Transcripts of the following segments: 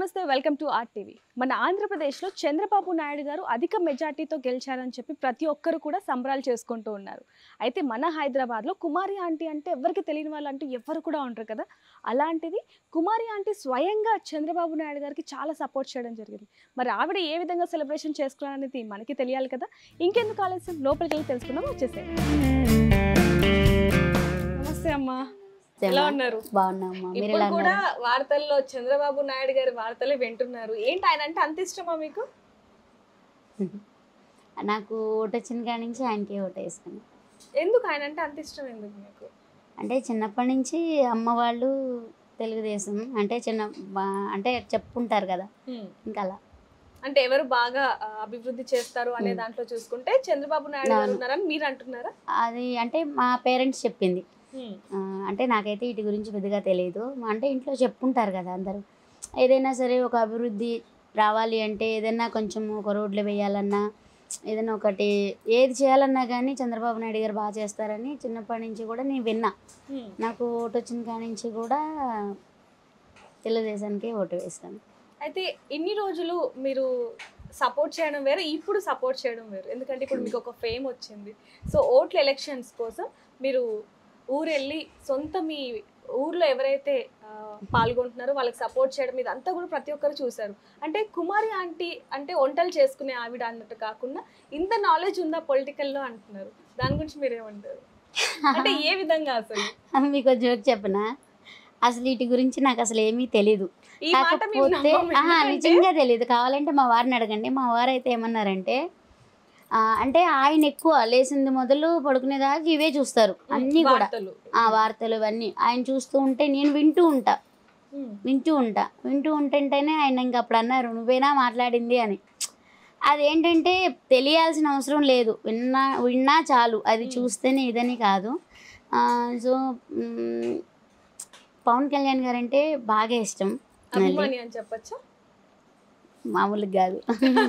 నమస్తే welcome to RTV. మన ఆంధ్రప్రదేశ్లో చంద్రబాబు నాయుడు గారు అధిక మెజార్టీతో గెలిచారని చెప్పి ప్రతి ఒక్కరు కూడా సంబరాలు చేసుకుంటూ ఉన్నారు. అయితే మన హైదరాబాద్లో కుమారి ఆంటీ అంటే ఎవరికి తెలియని వాళ్ళు అంటూ ఎవరు కూడా ఉంటారు కదా. అలాంటిది కుమారి ఆంటీ స్వయంగా చంద్రబాబు నాయుడు గారికి చాలా సపోర్ట్ చేయడం జరిగింది. మరి ఆవిడ ఏ విధంగా సెలబ్రేషన్ చేసుకున్నారనేది మనకి తెలియాలి కదా. ఇంకెందుకు ఆలస్యం, లోపలికి వెళ్ళి తెలుసుకుందాం. వచ్చేసేయండి. నమస్తే అమ్మా, ఎలా ఉన్నారు? బాగున్నామ్మా. మీరు ఇప్పుడు కూడా వార్తల్లో చంద్రబాబు నాయుడు గారి వార్తలే వింటున్నారు. ఏంటి ఆయన అంటే అంత ఇష్టమా మీకు? నాకు ఓటు వచ్చిన కాడి నుంచి ఆయనకే ఓటు వేసుకున్నాను. ఎందుకు ఆయన అంటే అంత ఇష్టం ఎందుకు మీకు? అంటే చిన్నప్పటి నుంచి అమ్మ వాళ్ళు తెలుగుదేశం అంటే అంటే చెప్పుకుంటారు కదా, ఇంకా అలా. అంటే ఎవరు బాగా అభివృద్ధి చేస్తారు అనే దాంట్లో చూసుకుంటే చంద్రబాబు నాయుడు గారు ఉన్నారని మీరు అంటున్నారా? అది అంటే మా పేరెంట్స్ చెప్పింది. అంటే నాకైతే వీటి గురించి పెద్దగా తెలియదు. అంటే ఇంట్లో చెప్పుకుంటారు కదా అందరూ, ఏదైనా సరే ఒక అభివృద్ధి రావాలి అంటే ఏదైనా కొంచెం ఒక రోడ్లు వేయాలన్నా ఏదైనా ఒకటి ఏది చేయాలన్నా కానీ చంద్రబాబు నాయుడు గారు బాగా చేస్తారని చిన్నప్పటి నుంచి కూడా నేను విన్నా. నాకు ఓటు వచ్చిన కాడి నుంచి కూడా తెలుగుదేశానికి ఓటు వేస్తాను. అయితే ఇన్ని రోజులు మీరు సపోర్ట్ చేయడం వేరు, ఇప్పుడు సపోర్ట్ చేయడం వేరు. ఎందుకంటే ఇప్పుడు మీకు ఒక ఫేమ్ వచ్చింది. సో ఓట్ల ఎలక్షన్స్ కోసం మీరు ఊరెళ్ళి సొంత మీ ఊర్లో ఎవరైతే పాల్గొంటున్నారో వాళ్ళకి సపోర్ట్ చేయడం ఇదంతా కూడా ప్రతి ఒక్కరు చూశారు. అంటే కుమారి ఆంటీ అంటే వంటలు చేసుకునే ఆవిడ అన్నట్టు కాకుండా ఇంత నాలెడ్జ్ ఉందా పొలిటికల్లో అంటున్నారు. దాని గురించి మీరేమంటారు? అంటే ఏ విధంగా? అసలు మీకు జోక్ చెప్పనా, అసలు వీటి గురించి నాకు అసలు ఏమీ తెలీదు. కాకపోతే నిజంగా తెలీదు. కావాలంటే మా వారిని అడగండి. మా వారు అయితే ఏమన్నారంటే, అంటే ఆయన ఎక్కువ లేచింది మొదలు పడుకునేదాకా ఇవే చూస్తారు అన్నీ కూడా, వార్తలు ఇవన్నీ ఆయన చూస్తూ ఉంటే నేను వింటూ ఉంటుంటేనే ఆయన ఇంకా అప్పుడు అన్నారు, నువ్వేనా మాట్లాడింది అని. అదేంటంటే తెలియాల్సిన అవసరం లేదు, విన్నా చాలు, అది చూస్తేనే ఇదని కాదు. సో పవన్ కళ్యాణ్ గారు అంటే బాగా ఇష్టం, మామూలుగా కాదు.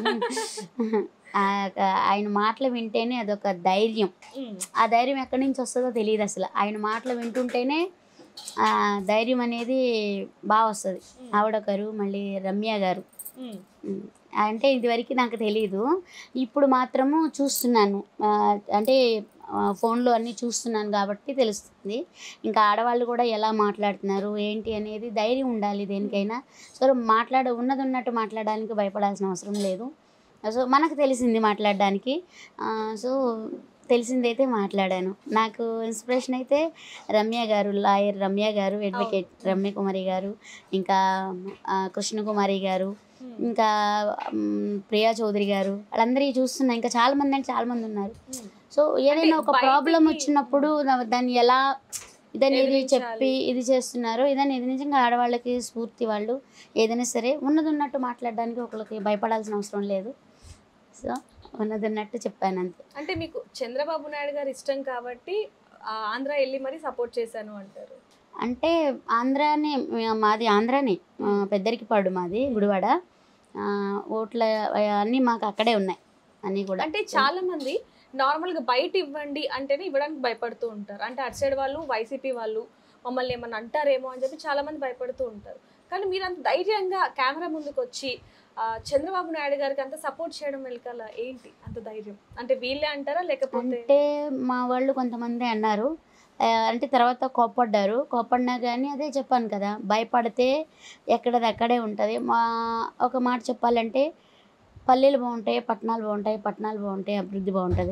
ఆయన మాటలు వింటేనే అదొక ధైర్యం. ఆ ధైర్యం ఎక్కడి నుంచి వస్తుందో తెలియదు అసలు. ఆయన మాటలు వింటుంటేనే ధైర్యం అనేది బాగా వస్తుంది. ఆవిడొకరు, మళ్ళీ రమ్య గారు అంటే ఇదివరకు నాకు తెలీదు, ఇప్పుడు మాత్రము చూస్తున్నాను. అంటే ఫోన్లో అన్నీ చూస్తున్నాను కాబట్టి తెలుస్తుంది. ఇంకా ఆడవాళ్ళు కూడా ఎలా మాట్లాడుతున్నారు ఏంటి అనేది ధైర్యం ఉండాలి దేనికైనా. సో ఉన్నది ఉన్నట్టు మాట్లాడడానికి భయపడాల్సిన అవసరం లేదు. సో మనకు తెలిసింది మాట్లాడడానికి, సో తెలిసిందైతే మాట్లాడాను. నాకు ఇన్స్పిరేషన్ అయితే రమ్య గారు, లాయర్ రమ్య గారు, అడ్వకేట్ రమ్యకుమారి గారు, ఇంకా కృష్ణకుమారి గారు, ఇంకా ప్రియా చౌదరి గారు, వాళ్ళందరికీ చూస్తున్నా. ఇంకా చాలామంది అంటే చాలామంది ఉన్నారు. సో ఏదైనా ఒక ప్రాబ్లం వచ్చినప్పుడు దాన్ని ఎలా ఇదనేది చెప్పి ఇది చేస్తున్నారు. ఇది నిజంగా ఆడవాళ్ళకి స్ఫూర్తి. వాళ్ళు ఏదైనా సరే ఉన్నది ఉన్నట్టు మాట్లాడడానికి ఒకరికి భయపడాల్సిన అవసరం లేదు. సో ఉన్నది ఉన్నట్టు చెప్పాను అంతే. అంటే మీకు చంద్రబాబు నాయుడు గారు ఇష్టం కాబట్టి ఆంధ్ర వెళ్ళి మరి సపోర్ట్ చేశాను అంటారు? అంటే ఆంధ్రానే, మాది ఆంధ్రానే, పెద్దరికిపాడు మాది, గుడివాడ. ఓట్ల అన్నీ మాకు అక్కడే ఉన్నాయి అన్నీ కూడా. అంటే చాలా మంది నార్మల్గా బయట ఇవ్వండి అంటేనే ఇవ్వడానికి భయపడుతూ ఉంటారు. అంటే అటు సైడ్ వాళ్ళు, వైసీపీ వాళ్ళు మమ్మల్ని ఏమన్నా అంటారేమో అని చెప్పి చాలా మంది భయపడుతూ ఉంటారు. కానీ మీరు అంత ధైర్యంగా కెమెరా ముందుకు వచ్చి చంద్రబాబు నాయుడు గారికి అంత సపోర్ట్ చేయడం వెనకాల ఏంటి అంత ధైర్యం? అంటే వీళ్ళే అంటారా లేకపోతే? అంటే మా వాళ్ళు కొంతమంది అన్నారు, అంటే తర్వాత కోప్పడినా కానీ అదే చెప్పాను కదా, భయపడితే ఎక్కడదక్కడే ఉంటుంది. ఒక మాట చెప్పాలంటే పల్లెలు బాగుంటాయి, పట్టణాలు బాగుంటాయి, అభివృద్ధి బాగుంటుంది.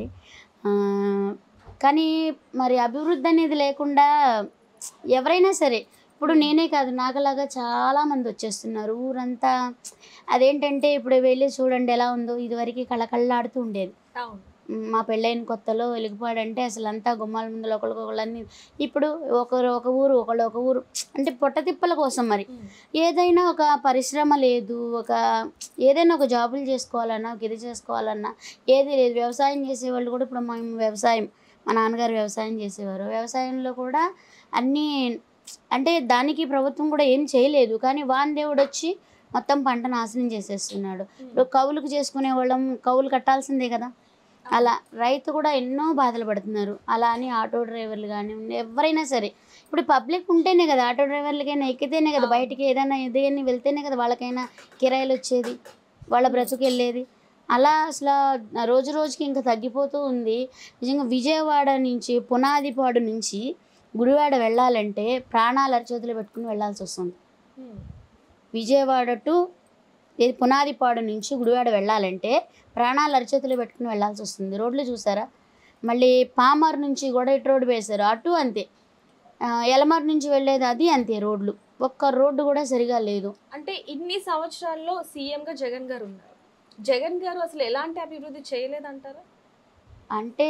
కానీ మరి అభివృద్ధి అనేది లేకుండా ఎవరైనా సరే, ఇప్పుడు నేనే కాదు నాకులాగా చాలామంది వచ్చేస్తున్నారు ఊరంతా. అదేంటంటే ఇప్పుడు వెళ్ళి చూడండి ఎలా ఉందో, ఇదివరకు కళకళలాడుతూ ఉండేది. మా పెళ్ళైన కొత్తలో వెలిగిపాడంటే అసలు అంతా గుమ్మాల ముందు ఒకళ్ళని, ఇప్పుడు ఒక ఊరు అంటే పొట్టతిప్పల కోసం. మరి ఏదైనా ఒక పరిశ్రమ లేదు, ఏదైనా ఒక జాబులు చేసుకోవాలన్నా, ఒక ఇది చేసుకోవాలన్నా ఏది లేదు. వ్యవసాయం చేసేవాళ్ళు కూడా, ఇప్పుడు మా నాన్నగారు వ్యవసాయం చేసేవారు. వ్యవసాయంలో కూడా అన్నీ అంటే దానికి ప్రభుత్వం కూడా ఏం చేయలేదు. కానీ వానదేవుడు వచ్చి మొత్తం పంట నాశనం చేసేస్తున్నాడు. ఇప్పుడు కౌలుకు చేసుకునే వాళ్ళం కౌలు కట్టాల్సిందే కదా. అలా రైతు కూడా ఎన్నో బాధలు పడుతున్నారు. అలా అని ఆటో డ్రైవర్లు కానివ్వండి, ఎవరైనా సరే ఇప్పుడు పబ్లిక్ ఉంటేనే కదా, ఆటో డ్రైవర్లకైనా ఎక్కితేనే కదా, బయటికి ఏదైనా ఏదైనా వెళ్తేనే కదా వాళ్ళకైనా కిరాయిలు వచ్చేది, వాళ్ళ బ్రతుకు వెళ్ళేది. అలా అసలు రోజు రోజుకి ఇంకా తగ్గిపోతూ ఉంది. నిజంగా విజయవాడ నుంచి పునాదిపాడు నుంచి గుడివాడ వెళ్ళాలంటే ప్రాణాలు అరచేతులు పెట్టుకుని వెళ్ళాల్సి వస్తుంది. విజయవాడ టు పునాదిపాడు నుంచి గుడివాడ వెళ్ళాలంటే ప్రాణాలు అరచేతులు పెట్టుకుని వెళ్ళాల్సి వస్తుంది. రోడ్లు చూసారా? మళ్ళీ పామర్ నుంచి కూడా ఇటు రోడ్డు వేశారు, అటు అంతే. ఎలమర్ నుంచి వెళ్ళేది అది అంతే. రోడ్లు ఒక్క రోడ్డు కూడా సరిగా లేదు. అంటే ఇన్ని సంవత్సరాల్లో సీఎంగా జగన్ గారు ఉన్నారు. జగన్ గారు అసలు ఎలాంటి అభివృద్ధి చేయలేదంటారా? అంటే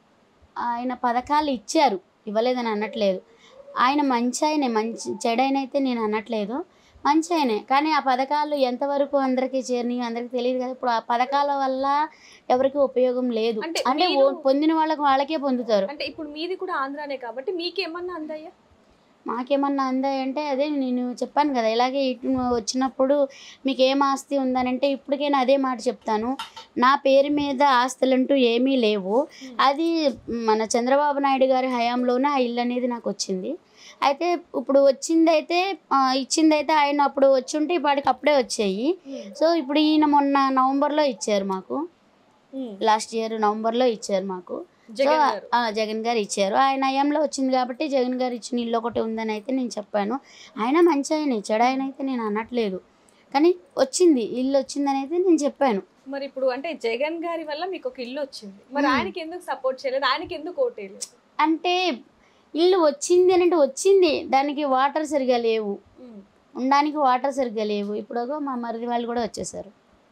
ఆయన పథకాలు ఇచ్చారు, ఇవ్వలేదని అనట్లేదు. ఆయన మంచి ఆయనే, మంచి చెడైన అయితే నేను అనట్లేదు, మంచి ఆయనే. కానీ ఆ పథకాలు ఎంతవరకు అందరికీ చేరినాయి అందరికీ తెలియదు కదా. ఇప్పుడు ఆ పథకాల వల్ల ఎవరికి ఉపయోగం లేదు. అంటే పొందిన వాళ్ళకే పొందుతారు. అంటే ఇప్పుడు మీది కూడా ఆంధ్రానే కాబట్టి మీకేమన్నా అందాయా? మాకేమన్నా అందాయంటే అదే నేను చెప్పాను కదా, ఇలాగే ఇటు వచ్చినప్పుడు మీకు ఏం ఆస్తి ఉందనంటే ఇప్పటికైనా అదే మాట చెప్తాను. నా పేరు మీద ఆస్తులంటూ ఏమీ లేవు. అది మన చంద్రబాబు నాయుడు గారి హయాంలోనే ఆ ఇల్లు అనేది నాకు వచ్చింది. అయితే ఇప్పుడు వచ్చిందైతే ఇచ్చిందైతే ఆయన అప్పుడు వచ్చి ఉంటే ఇప్పటికి అప్పుడే వచ్చాయి. సో ఇప్పుడు ఈయన మొన్న నవంబర్లో ఇచ్చారు మాకు, లాస్ట్ ఇయర్ నవంబర్లో ఇచ్చారు మాకు. జగన్ గారు ఇచ్చారు. ఆయన హయాంలో వచ్చింది కాబట్టి జగన్ గారు ఇచ్చిన ఇల్లు ఒకటి ఉందని అయితే నేను చెప్పాను. ఆయన మంచి ఆయన, చెడు ఆయన అయితే నేను అనట్లేదు, కానీ వచ్చింది ఇల్లు వచ్చిందని అయితే నేను చెప్పాను. మరి ఇప్పుడు అంటే జగన్ గారి వల్ల మీకు ఒక ఇల్లు వచ్చింది, మరి ఆయనకి ఎందుకు సపోర్ట్ చేయలేదు, ఆయనకి ఎందుకు ఓటేయలేదు? అంటే ఇల్లు వచ్చింది అని అంటే వచ్చింది, దానికి వాటర్ సరిగా లేవు, ఉండడానికి వాటర్ సరిగ్గా లేవు. ఇప్పుడు మా మరిది వాళ్ళు కూడా వచ్చేసారు,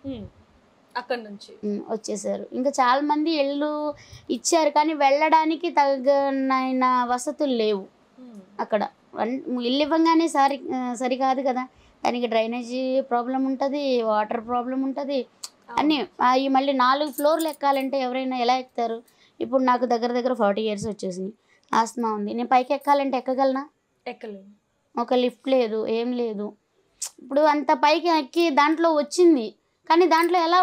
అక్కడ నుంచి వచ్చేసారు. ఇంకా చాలా మంది ఇళ్ళు ఇచ్చారు కానీ వెళ్ళడానికి తగిన వసతులు లేవు అక్కడ. ఇల్లు ఇవ్వగానే సరికాదు కదా, దానికి డ్రైనేజీ ప్రాబ్లం ఉంటుంది, వాటర్ ప్రాబ్లం ఉంటుంది, అన్నీ. అవి మళ్ళీ 4 ఫ్లోర్లు ఎక్కాలంటే ఎవరైనా ఎలా ఎక్కుతారు? ఇప్పుడు నాకు దగ్గర దగ్గర 40 years వచ్చేసింది, ఆస్తమా ఉంది. నేను పైకి ఎక్కాలంటే ఎక్కగలనా? ఎక్కలేను. ఒక లిఫ్ట్ లేదు, ఏం లేదు. ఇప్పుడు అంత పైకి ఎక్కి దాంట్లో వచ్చింది కానీ దాంట్లో ఎలా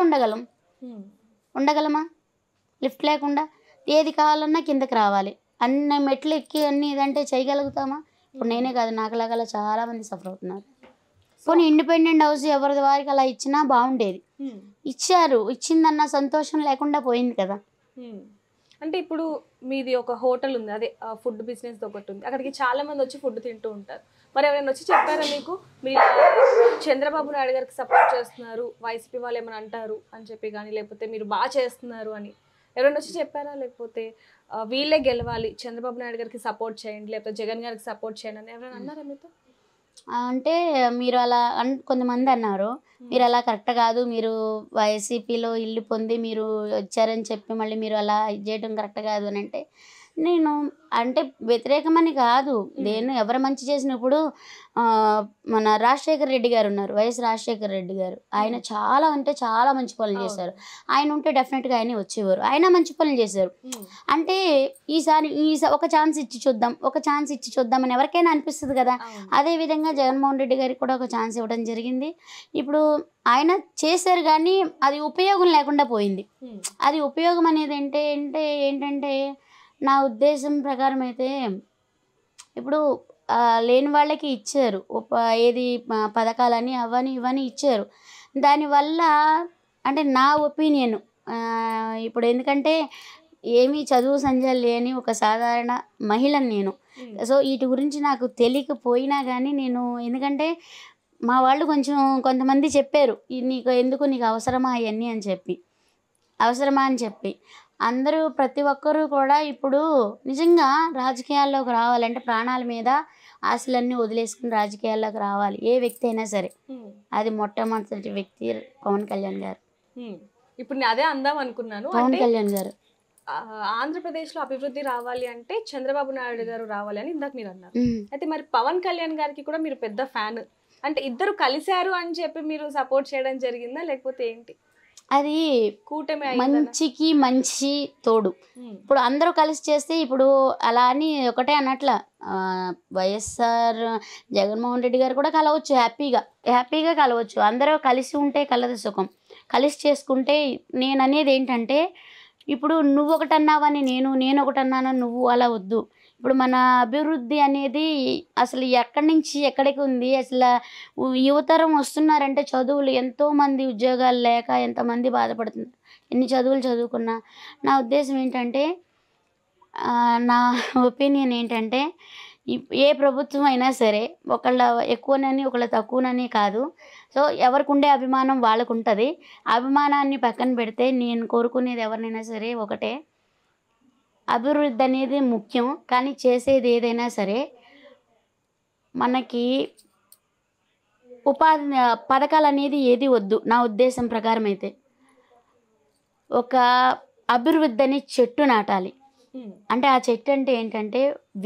ఉండగలమా? లిఫ్ట్ లేకుండా ఏది కావాలన్నా కిందకి రావాలి. అన్ని మెట్లు ఎక్కి అన్ని ఇదంటే చేయగలుగుతామా? ఇప్పుడు నేనే కాదు, నాకులాగా చాలామంది సఫర్ అవుతున్నారు. పోనీ ఇండిపెండెంట్ హౌస్ ఎవరిది వారికి అలా ఇచ్చినా బాగుండేది. ఇచ్చారు, ఇచ్చిందన్న సంతోషం లేకుండా పోయింది కదా. అంటే ఇప్పుడు మీది ఒక హోటల్ ఉంది, అదే ఫుడ్ బిజినెస్ ఒకటి ఉంది, అక్కడికి చాలా మంది వచ్చి ఫుడ్ తింటూ ఉంటారు. మరి ఎవరైనా వచ్చి చెప్పారా మీకు మీరు చంద్రబాబు నాయుడు గారికి సపోర్ట్ చేస్తున్నారు, వైసీపీ వాళ్ళు ఏమైనా అంటారు అని చెప్పి కానీ, లేకపోతే మీరు బాగా చేస్తున్నారు అని ఎవరైనా వచ్చి చెప్పారా? లేకపోతే వీళ్ళే గెలవాలి, చంద్రబాబు నాయుడు గారికి సపోర్ట్ చేయండి, లేకపోతే జగన్ గారికి సపోర్ట్ చేయండి అని ఎవరైనా అన్నారా మీతో? అంటే మీరు అలా కొంతమంది అన్నారు, మీరు అలా కరెక్ట్ కాదు, మీరు వైసీపీలో ఇల్లు పొంది మీరు వచ్చారని చెప్పి మళ్ళీ మీరు అలా ఇది చేయడం కరెక్ట్ కాదు అని అంటే, నేను అంటే వ్యతిరేకమని కాదు, నేను ఎవరు మంచి చేసినప్పుడు మన రాజశేఖర రెడ్డి గారు ఉన్నారు, వైఎస్ రాజశేఖర రెడ్డి గారు, ఆయన చాలా అంటే చాలా మంచి పనులు చేశారు. ఆయన ఉంటే డెఫినెట్గా ఆయన వచ్చేవారు, ఆయన మంచి పనులు చేశారు. అంటే ఈసారి ఒక ఛాన్స్ ఇచ్చి చూద్దాం అని ఎవరికైనా అనిపిస్తుంది కదా. అదేవిధంగా జగన్మోహన్ రెడ్డి గారికి కూడా ఒక ఛాన్స్ ఇవ్వడం జరిగింది. ఇప్పుడు ఆయన చేశారు కానీ అది ఉపయోగం లేకుండా పోయింది. అది ఉపయోగం అనేది ఏంటంటే నా ఉద్దేశం ప్రకారం అయితే ఇప్పుడు లేని వాళ్ళకి ఇచ్చారు, ఏది పథకాలని అవని ఇవని ఇచ్చారు. దానివల్ల అంటే నా ఒపీనియన్ ఇప్పుడు, ఎందుకంటే ఏమీ చదువు సంజయ్ లేని ఒక సాధారణ మహిళను నేను. సో వీటి గురించి నాకు తెలియకపోయినా కానీ నేను, ఎందుకంటే మా వాళ్ళు కొంతమంది చెప్పారు, నీకు అవసరమా అవన్నీ అని చెప్పి అందరూ ప్రతి ఒక్కరూ కూడా ఇప్పుడు నిజంగా రాజకీయాల్లోకి రావాలంటే ప్రాణాల మీద ఆశలన్నీ వదిలేసుకుని రాజకీయాల్లోకి రావాలి ఏ వ్యక్తి అయినా సరే. అది మొట్టమొదటి వ్యక్తి పవన్ కళ్యాణ్ గారు. ఇప్పుడు నేను అదే అందాం అనుకున్నాను, పవన్ కళ్యాణ్ గారు. ఆంధ్రప్రదేశ్లో అభివృద్ధి రావాలి అంటే చంద్రబాబు నాయుడు గారు రావాలి అని ఇందాక మీరు అన్నారు. అయితే మరి పవన్ కళ్యాణ్ గారికి కూడా మీరు పెద్ద ఫ్యాన్, అంటే ఇద్దరు కలిశారు అని చెప్పి మీరు సపోర్ట్ చేయడం జరిగిందా లేకపోతే ఏంటి? అది కూటమి మంచికి మంచి తోడు. ఇప్పుడు అందరూ కలిసి చేస్తే ఇప్పుడు అలా అని ఒకటే అన్నట్ల వైఎస్ఆర్ జగన్మోహన్ రెడ్డి గారు కూడా కలవచ్చు, హ్యాపీగా కలవచ్చు. అందరూ కలిసి ఉంటే కలదు సుఖం, కలిసి చేసుకుంటే. నేను అనేది ఏంటంటే ఇప్పుడు నువ్వు ఒకటి అన్నావని నేను ఒకటి అన్నానని నువ్వు అలా వద్దు. ఇప్పుడు మన అభివృద్ధి అనేది అసలు ఎక్కడి నుంచి ఎక్కడికి ఉంది, అసలు యువతరం వస్తున్నారంటే చదువులు ఎంతోమంది ఉద్యోగాలు లేక ఎంతమంది బాధపడుతున్నారు, ఎన్ని చదువులు చదువుకున్నా. నా ఉద్దేశం ఏంటంటే, నా ఒపీనియన్ ఏంటంటే, ఏ ప్రభుత్వం అయినా సరే ఒకళ్ళ ఎక్కువనని ఒకళ్ళ తక్కువనని కాదు. సో ఎవరికి ఉండే అభిమానం వాళ్ళకు ఉంటుంది. అభిమానాన్ని పక్కన పెడితే నేను కోరుకునేది ఎవరినైనా సరే ఒకటే, అభివృద్ధి అనేది ముఖ్యం. కానీ చేసేది ఏదైనా సరే మనకి ఉపాధి పథకాలు అనేది ఏది వద్దు. నా ఉద్దేశం ప్రకారం అయితే ఒక అభివృద్ధి అని చెట్టు నాటాలి. అంటే ఆ చెట్టు అంటే ఏంటంటే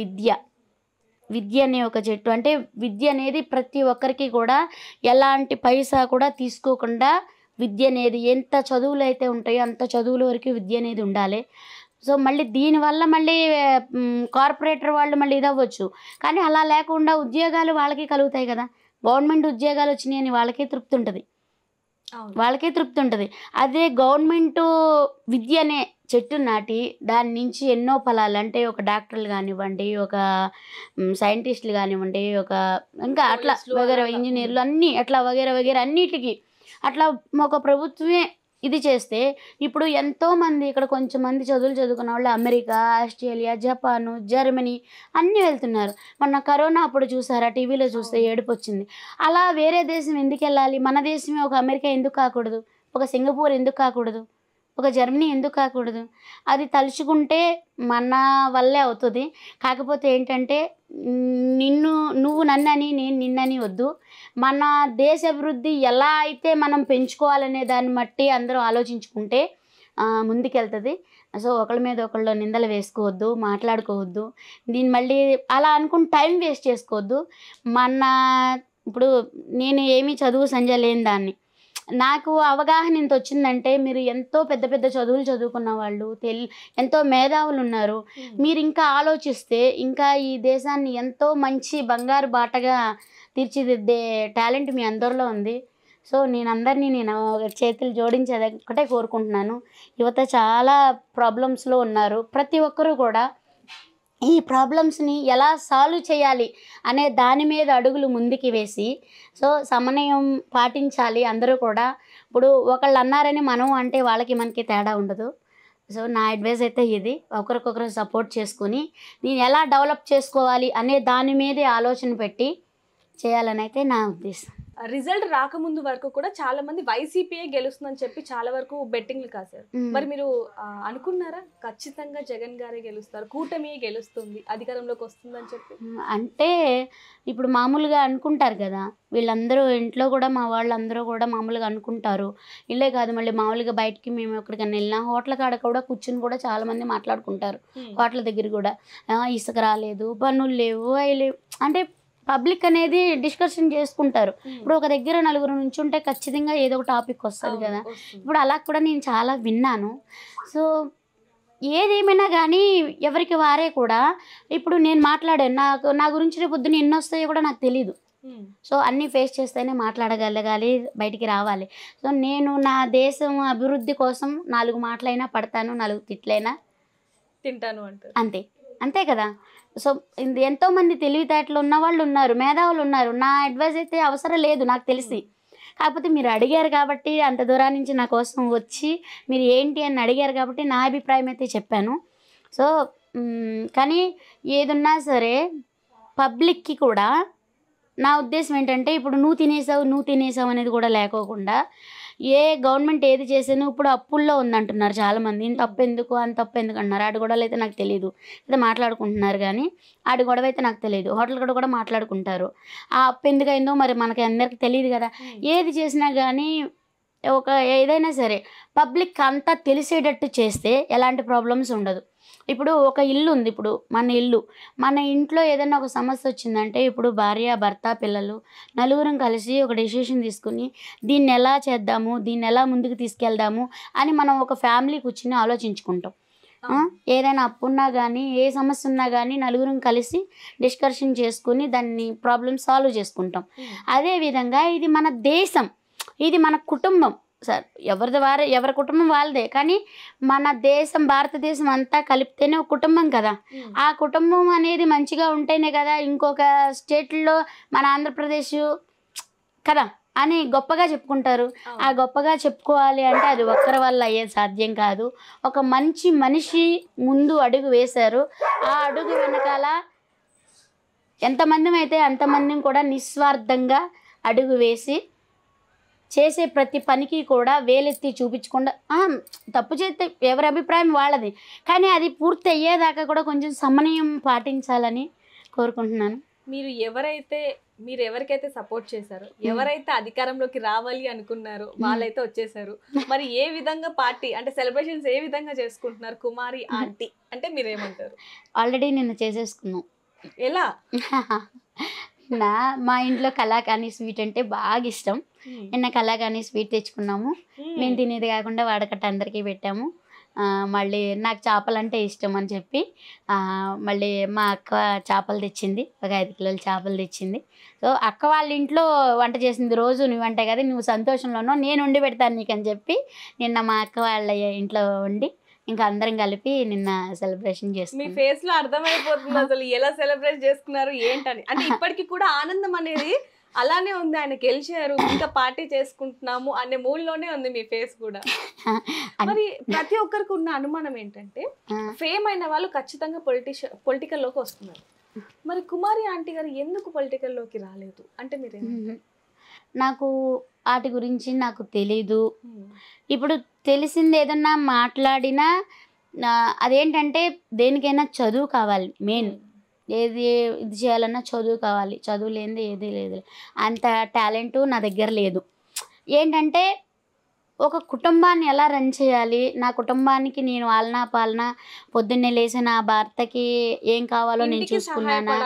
విద్య అనే ఒక చెట్టు. అంటే విద్య అనేది ప్రతి ఒక్కరికి కూడా ఎలాంటి పైసా కూడా తీసుకోకుండా విద్య అనేది ఎంత చదువులు అయితే ఉంటాయో అంత చదువుల వరకు విద్య అనేది ఉండాలి. సో మళ్ళీ దీనివల్ల మళ్ళీ కార్పొరేటర్ వాళ్ళు మళ్ళీ ఇదవ్వచ్చు. కానీ అలా లేకుండా ఉద్యోగాలు వాళ్ళకి కలుగుతాయి కదా. గవర్నమెంట్ ఉద్యోగాలు వచ్చినాయని వాళ్ళకే తృప్తి ఉంటుంది. అదే గవర్నమెంటు విద్య అనే చెట్టు నాటి దాని నుంచి ఎన్నో ఫలాలు, అంటే ఒక డాక్టర్లు కానివ్వండి, ఒక సైంటిస్టులు కానివ్వండి, ఇంకా అట్లా వగేర ఇంజనీర్లు అన్నీ అట్లా వగేర అన్నిటికీ అట్లా ఒక ప్రభుత్వమే ఇది చేస్తే, ఇప్పుడు ఎంతోమంది ఇక్కడ కొంచెం మంది చదువులు చదువుకున్న వాళ్ళు అమెరికా, ఆస్ట్రేలియా, జపాను, జర్మనీ అన్నీ వెళ్తున్నారు. మొన్న కరోనా అప్పుడు చూసారా, టీవీలో చూస్తే ఏడుపు వచ్చింది. అలా వేరే దేశం ఎందుకు వెళ్ళాలి? మన దేశమే ఒక అమెరికా ఎందుకు కాకూడదు? ఒక సింగపూర్ ఎందుకు కాకూడదు? ఒక జర్మనీ ఎందుకు కాకూడదు? అది తలుచుకుంటే మన వల్లే అవుతుంది. కాకపోతే ఏంటంటే నువ్వు నన్నని నేను నిన్నని వద్దు. మన దేశ అభివృద్ధి ఎలా అయితే మనం పెంచుకోవాలనే దాన్ని బట్టి అందరూ ఆలోచించుకుంటే ముందుకెళ్తుంది. సో ఒకళ్ళ మీద ఒకళ్ళు నిందలు వేసుకోవద్దు, మాట్లాడుకోవద్దు. దీన్ని మళ్ళీ అలా అనుకుని టైం వేస్ట్ చేసుకోవద్దు. ఇప్పుడు నేను ఏమీ చదువు సంజ లేని దాన్ని, నాకు అవగాహన ఇంత వచ్చిందంటే, మీరు ఎంతో పెద్ద పెద్ద చదువులు చదువుకున్న వాళ్ళు, ఎంతో మేధావులు ఉన్నారు. మీరు ఇంకా ఆలోచిస్తే ఇంకా ఈ దేశాన్ని ఎంతో మంచి బంగారు బాటగా తీర్చిదిద్దే టాలెంట్ మీ అందరిలో ఉంది. సో నేను చేతులు జోడించేది ఒకటే కోరుకుంటున్నాను. యువత చాలా ప్రాబ్లమ్స్లో ఉన్నారు. ప్రతి ఒక్కరూ కూడా ఈ ప్రాబ్లమ్స్ని ఎలా సాల్వ్ చేయాలి అనే దాని మీద అడుగులు ముందుకు వేసి, సో సమన్వయం పాటించాలి అందరూ కూడా. ఇప్పుడు ఒకళ్ళు అన్నారని మనం అంటే వాళ్ళకి మనకి తేడా ఉండదు. సో నా అడ్వైస్ అయితే ఇది, ఒకరికొకరు సపోర్ట్ చేసుకుని నేను ఎలా డెవలప్ చేసుకోవాలి అనే దాని మీదే ఆలోచన పెట్టి చేయాలని అయితే నా ఉద్దేశం. రిజల్ట్ రాకముందు వరకు కూడా చాలా మంది వైసీపీఏ గెలుస్తుందని చెప్పి చాలా వరకు బెట్టింగ్లు కాశారు. మరి మీరు అనుకున్నారా ఖచ్చితంగా జగన్ గారే గెలుస్తారు, కూటమి గెలుస్తుంది, అధికారంలోకి వస్తుందని చెప్పి? అంటే ఇప్పుడు మామూలుగా అనుకుంటారు కదా వీళ్ళందరూ, ఇంట్లో కూడా మా వాళ్ళందరూ కూడా మామూలుగా అనుకుంటారు. ఇల్లే కాదు, మళ్ళీ మామూలుగా బయటికి మేము ఎక్కడికైనా వెళ్ళినా హోటల్ కాడ కూడా కూర్చుని కూడా చాలా మంది మాట్లాడుకుంటారు. హోటల్ దగ్గర కూడా ఇసుక రాలేదు, పన్నులు లేవు, అవి లేవు అంటే పబ్లిక్ అనేది డిస్కషన్ చేసుకుంటారు. ఇప్పుడు ఒక దగ్గర నలుగురు నుంచి ఉంటే ఖచ్చితంగా ఏదో ఒక టాపిక్ వస్తుంది కదా. ఇప్పుడు అలా కూడా నేను చాలా విన్నాను. సో ఏదేమైనా కానీ ఎవరికి వారే కూడా, ఇప్పుడు నేను మాట్లాడాను, నా గురించి రేపు పొద్దున్న ఎన్ని వస్తాయో కూడా నాకు తెలీదు. సో అన్నీ ఫేస్ చేస్తేనే మాట్లాడగలగాలి, బయటికి రావాలి. సో నేను నా దేశం అభివృద్ధి కోసం 4 మాటలైనా పడతాను, 4 తిట్లైనా తింటాను అంటారు. అంతే కదా. సో ఎంతోమంది తెలివితేటలు ఉన్న వాళ్ళు ఉన్నారు, మేధావులు ఉన్నారు. నా అడ్వైస్ అయితే అవసరం లేదు నాకు తెలిసి. కాకపోతే మీరు అడిగారు కాబట్టి, అంత దూరం నుంచి నా కోసం వచ్చి మీరు ఏంటి అని అడిగారు కాబట్టి నా అభిప్రాయం అయితే చెప్పాను. సో కానీ ఏదున్నా సరే పబ్లిక్కి కూడా నా ఉద్దేశం ఏంటంటే, ఇప్పుడు నువ్వు తినేసావు అనేది కూడా లేకోకుండా, ఏ గవర్నమెంట్ ఏది చేసాను ఇప్పుడు అప్పుల్లో ఉందంటున్నారు చాలామంది. ఇంత తప్పు ఎందుకు అంత తప్పు ఎందుకు అన్నారు. ఆడి గొడవలు అయితే నాకు తెలియదు, అయితే మాట్లాడుకుంటున్నారు. కానీ ఆడి గొడవ అయితే నాకు తెలియదు. హోటల్ కూడా మాట్లాడుకుంటారు. ఆ అప్పు ఎందుకు అయిందో మరి మనకి అందరికీ తెలియదు కదా. ఏది చేసినా కానీ ఏదైనా సరే పబ్లిక్ అంతా తెలిసేటట్టు చేస్తే ఎలాంటి ప్రాబ్లమ్స్ ఉండదు. ఇప్పుడు ఒక ఇల్లు ఉంది, ఇప్పుడు మన ఇంట్లో ఏదైనా ఒక సమస్య వచ్చిందంటే, ఇప్పుడు భార్య, భర్త, పిల్లలు నలుగురం కలిసి ఒక డెసిషన్ తీసుకుని దీన్ని ఎలా చేద్దాము, దీన్ని ఎలా ముందుకు తీసుకెళ్దాము అని మనం ఒక ఫ్యామిలీ కూర్చుని ఆలోచించుకుంటాం. ఏదైనా అప్పు ఉన్నా కానీ ఏ సమస్య ఉన్నా కానీ నలుగురం కలిసి డిస్కషన్ చేసుకుని దాన్ని ప్రాబ్లమ్ సాల్వ్ చేసుకుంటాం. అదేవిధంగా ఇది మన దేశం, ఇది మన కుటుంబం. ఎవరి కుటుంబం వాళ్ళదే, కానీ మన దేశం భారతదేశం అంతా కలిపితేనే ఒక కుటుంబం కదా. ఆ కుటుంబం అనేది మంచిగా ఉంటేనే కదా ఇంకొక స్టేట్లో మన ఆంధ్రప్రదేశ్ కదా అని గొప్పగా చెప్పుకుంటారు. ఆ గొప్పగా చెప్పుకోవాలి అంటే అది ఒక్కరి వల్ల అయ్యేది సాధ్యం కాదు. ఒక మంచి మనిషి ముందు అడుగు వేశారు. ఆ అడుగు వెనకాల ఎంతమంది అయితే అంతమందిని కూడా నిస్వార్థంగా అడుగు వేసి చేసే ప్రతి పనికి కూడా వేలెత్తి చూపించకుండా తప్పు చేస్తే ఎవరి అభిప్రాయం వాళ్ళది, కానీ అది పూర్తి అయ్యేదాకా కూడా కొంచెం సమన్వయం పాటించాలని కోరుకుంటున్నాను. మీరు ఎవరికైతే సపోర్ట్ చేశారో, ఎవరైతే అధికారంలోకి రావాలి అనుకున్నారో వాళ్ళైతే వచ్చేసారు. మరి ఏ విధంగా పార్టీ అంటే సెలబ్రేషన్స్ ఏ విధంగా చేసుకుంటున్నారు కుమారి ఆంటీ అంటే మీరేమంటారు? ఆల్రెడీ నిన్న చేసేసుకున్నాం. ఎలా? మా ఇంట్లో కలాకాని స్వీట్ అంటే బాగా ఇష్టం. నిన్న కలాకాని స్వీట్ తెచ్చుకున్నాము. మేము తినేది కాకుండా వాడకట్ట అందరికీ పెట్టాము. మళ్ళీ నాకు చేపలు అంటే ఇష్టం అని చెప్పి మళ్ళీ మా అక్క చేపలు తెచ్చింది, ఒక 5 కిలోల చేపలు తెచ్చింది. సో అక్క వాళ్ళ ఇంట్లో వంట చేసింది. రోజు నువ్వు వంట కదా, నువ్వు సంతోషంలోనో నేను వండి పెడతాను నీకు అని చెప్పి నిన్న మా అక్క వాళ్ళ ఇంట్లో వండి ఇంకా అందరం కలిపి నిన్న సెలబ్రేషన్ చేసుకున్నాం. మీ ఫేస్ లో అర్థమైపోతుంది అసలు ఎలా సెలబ్రేట్ చేసుకున్నారు ఏంటని. అంటే ఇప్పటికి కూడా ఆనందం అనేది అలానే ఉంది. ఆయన గెలిచారు, ఇంకా పార్టీ చేసుకుంటున్నాము అనే మూడ్లోనే ఉంది మీ ఫేస్ కూడా. మరి ప్రతి ఒక్కరికి ఉన్న అనుమానం ఏంటంటే ఫేమ్ అయిన వాళ్ళు ఖచ్చితంగా పొలిటికల్లోకి వస్తున్నారు. మరి కుమారి ఆంటీ గారు ఎందుకు పొలిటికల్లోకి రాలేదు అంటే మీరు? నాకు వాటి గురించి నాకు తెలీదు. ఇప్పుడు తెలిసింది ఏదన్నా మాట్లాడినా అదేంటంటే దేనికైనా చదువు కావాలి. మెయిన్ ఇది చేయాలన్నా చదువు కావాలి. చదువు లేనిది ఏది లేదు. అంత టాలెంటు నా దగ్గర లేదు. ఏంటంటే ఒక కుటుంబాన్ని ఎలా రన్ చేయాలి, నా కుటుంబానికి నేను ఆలనా పాలన పొద్దున్నే లేచి నా భర్తకి ఏం కావాలో నేను చూసుకున్నానా,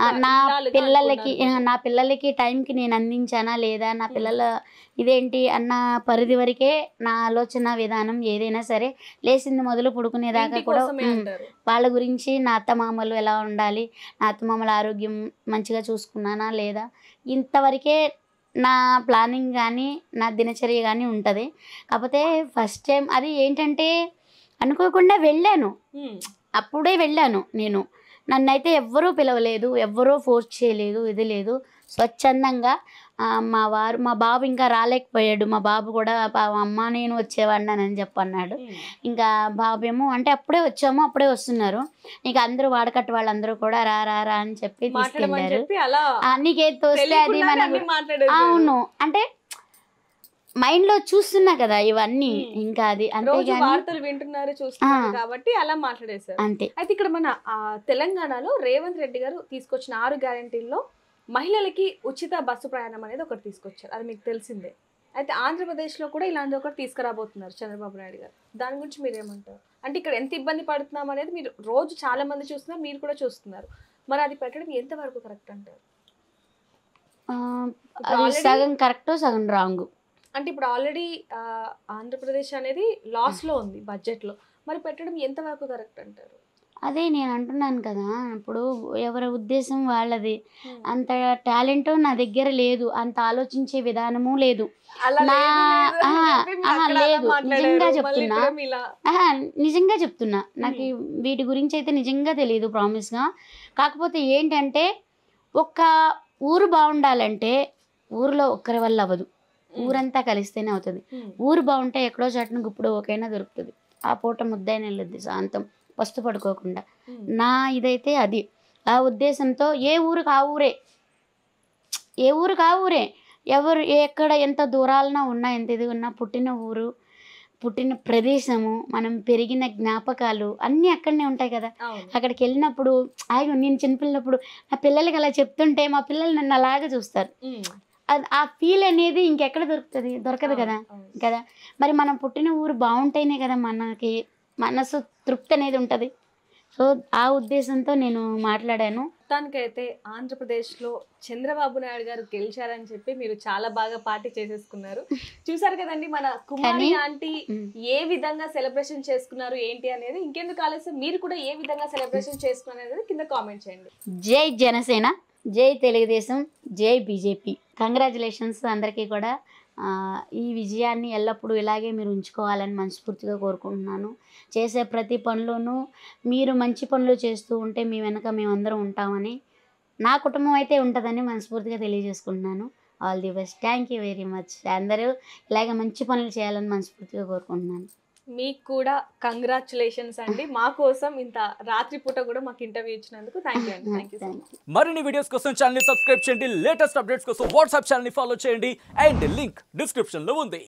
నా పిల్లలకి టైంకి నేను అందించానా లేదా, నా పిల్లల ఇదేంటి అన్న పరిధి వరకే నా ఆలోచన విధానం. ఏదైనా సరే లేచింది మొదలు పడుకునేదాకా కూడా వాళ్ళ గురించి నా అత్తమామలు ఎలా ఉండాలి, నా అత్తమామల ఆరోగ్యం మంచిగా చూసుకున్నానా లేదా, ఇంతవరకే నా ప్లానింగ్ కానీ నా దినచర్య కానీ ఉంటుంది. కాకపోతే ఫస్ట్ టైం అది ఏంటంటే అనుకోకుండా వెళ్ళాను, అప్పుడే వెళ్ళాను నేను. నన్నైతే ఎవ్వరూ పిలవలేదు, ఎవ్వరూ ఫోర్స్ చేయలేదు, ఇది లేదు. స్వచ్ఛందంగా మా బాబు ఇంకా రాలేకపోయాడు. మా బాబు కూడా అమ్మ నేను వచ్చేవాడిని అని చెప్పన్నాడు. ఇంకా బాబు ఏమో అంటే అప్పుడే వచ్చాము, అప్పుడే వస్తున్నారు. ఇంకా అందరూ వాడకట్టు వాళ్ళందరూ కూడా రా రా రా అని చెప్పి తీసుకెళ్ళారు. నీకేది తోస్తే అది అవును అంటే మైండ్ లో చూస్తున్నా కదా ఇవన్నీ. ఇంకా అది వార్తలు వింటున్నారు చూస్తున్నారు కాబట్టి అలా మాట్లాడేశారు అంతే. అయితే ఇక్కడ మన తెలంగాణలో రేవంత్ రెడ్డి గారు తీసుకొచ్చిన 6 గ్యారెంటీల్లో మహిళలకి ఉచిత బస్సు ప్రయాణం అనేది ఒకటి తీసుకొచ్చారు, అది మీకు తెలిసిందే. అయితే ఆంధ్రప్రదేశ్లో కూడా ఇలాంటి ఒకటి తీసుకురాబోతున్నారు చంద్రబాబు నాయుడు గారు. దాని గురించి మీరు ఏమంటారు? అంటే ఇక్కడ ఎంత ఇబ్బంది పడుతున్నాం అనేది మీరు రోజు చాలా మంది చూస్తున్నారు, మీరు కూడా చూస్తున్నారు. మరి అది పెట్టడం ఎంతవరకు కరెక్ట్ అంటారు? సగం కరెక్ట్ సగం రాంగ్. అంటే ఇప్పుడు ఆల్రెడీ ఆంధ్రప్రదేశ్ అనేది లాస్లో ఉంది బడ్జెట్లో, మరి పెట్టడం ఎంతవరకు కరెక్ట్ అంటారు? అదే నేను అంటున్నాను కదా, ఇప్పుడు ఎవరి ఉద్దేశం వాళ్ళది. అంత టాలెంట్ నా దగ్గర లేదు, అంత ఆలోచించే విధానము లేదు, లేదు. నిజంగా చెప్తున్నా నాకు వీటి గురించి అయితే నిజంగా తెలియదు ప్రామిస్గా. కాకపోతే ఏంటంటే ఒక ఊరు బాగుండాలంటే ఊరిలో ఒక్కరి వల్ల అవ్వదు, ఊరంతా కలిస్తేనే అవుతుంది. ఊరు బాగుంటే ఎక్కడో చాటున గుప్పుడు ఓకైనా దొరుకుతుంది, ఆ పూట ముద్దైనా వెళ్ళొద్ది శాంతం వస్తు పడుకోకుండా. నా ఇదైతే అది. ఆ ఉద్దేశంతో ఏ ఊరికి ఆ ఊరే ఎవరు ఎక్కడ ఎంత దూరాలన ఉన్నా ఎంత ఇది ఉన్నా పుట్టిన ఊరు, పుట్టిన ప్రదేశము, మనం పెరిగిన జ్ఞాపకాలు అన్నీ అక్కడనే ఉంటాయి కదా. అక్కడికి వెళ్ళినప్పుడు నేను చిన్నపిల్లప్పుడు నా పిల్లలకి అలా చెప్తుంటే మా పిల్లలు నన్ను అలాగే చూస్తారు. ఆ ఫీల్ అనేది ఇంకెక్కడ దొరకదు కదా. మరి మనం పుట్టిన ఊరు బాగుంటేనే కదా మనకి మనసు తృప్తి అనేది ఉంటుంది. సో ఆ ఉద్దేశంతో నేను మాట్లాడాను. మొత్తానికైతే ఆంధ్రప్రదేశ్లో చంద్రబాబు నాయుడు గారు గెలిచారని చెప్పి మీరు చాలా బాగా పార్టీ చేసేసుకున్నారు. చూసారు కదండి మన కుమారి ఆంటీ ఏ విధంగా సెలబ్రేషన్ చేసుకున్నారు ఏంటి అనేది. ఇంకెందుకు ఆలస్యం, మీరు కూడా ఏ విధంగా సెలబ్రేషన్ చేసుకున్నారు అనేది కింద కామెంట్ చేయండి. జై జనసేన, జై తెలుగుదేశం, జై బీజేపీ. కంగ్రాచులేషన్స్ అందరికీ కూడా. ఈ విజయాన్ని ఎల్లప్పుడూ ఇలాగే మీరు ఉంచుకోవాలని మనస్ఫూర్తిగా కోరుకుంటున్నాను. చేసే ప్రతి పనిలోనూ మీరు మంచి పనులు చేస్తూ ఉంటే మీ వెనక మేమందరం ఉంటామని, నా కుటుంబం అయితే ఉంటుందని మనస్ఫూర్తిగా తెలియజేసుకుంటున్నాను. All the best. Thank you very much. అందరూ ఇలాగే మంచి పనులు చేయాలని మనస్ఫూర్తిగా కోరుకుంటున్నాను. మీకు కూడా కంగ్రాచులేషన్స్ అండి. మా కోసం ఇంత రాత్రిపూట కూడా మాకు ఇంటర్వ్యూ ఇచ్చినందుకు థ్యాంక్ యూ అండి. Thank you so much. మరిన్ని వీడియోస్ కోసం ఛానల్ ని సబ్స్క్రైబ్ చేయండి, లేటెస్ట్ అప్డేట్స్ కోసం వాట్సాప్ ఛానల్ ని ఫాలో చేయండి అండ్ లింక్ డిస్క్రిప్షన్ లో ఉంది.